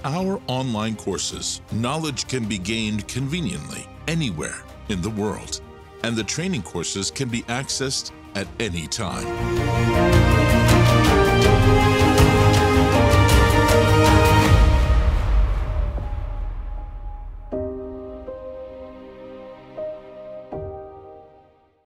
our online courses, knowledge can be gained conveniently anywhere in the world, and the training courses can be accessed at any time.